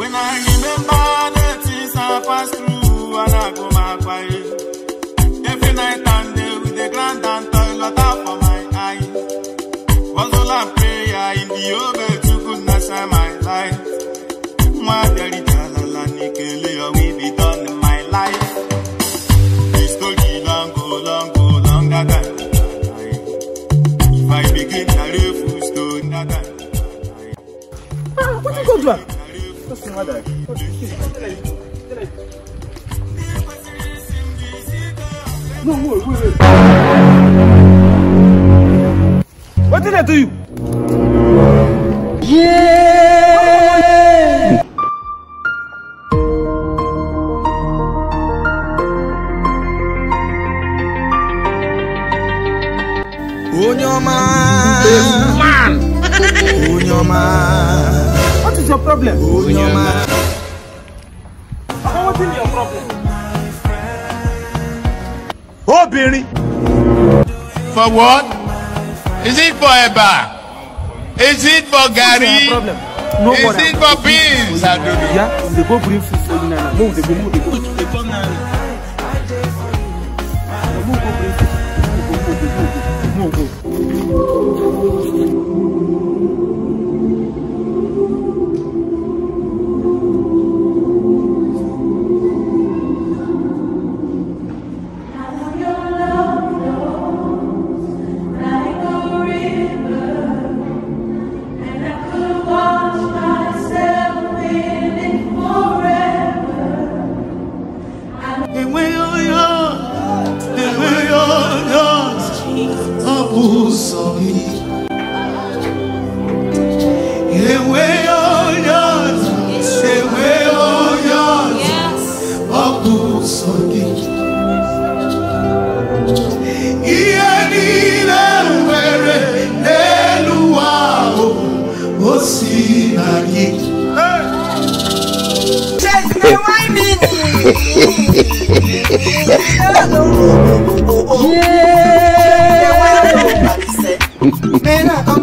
When I remember the things I passed through, and I go my way. Every night and day with the grand and toilet out for my eyes. Was all I prayer in the over to goodness of my life. My daddy Jalala Nikele, we be done in my life. This story long go, longer than if I begin to live full stone, that what you go do? No, wait. What did I do you? Yeah! Onyoma! Man! Onyoma! What is your problem? Onyoma! What is your problem? Oh, Billy! For what? Is it for Eba? Is it for Gary? No, is it for beans? Yeah, they go bring food for you now. Move, they go. They come now. Move. Yeah.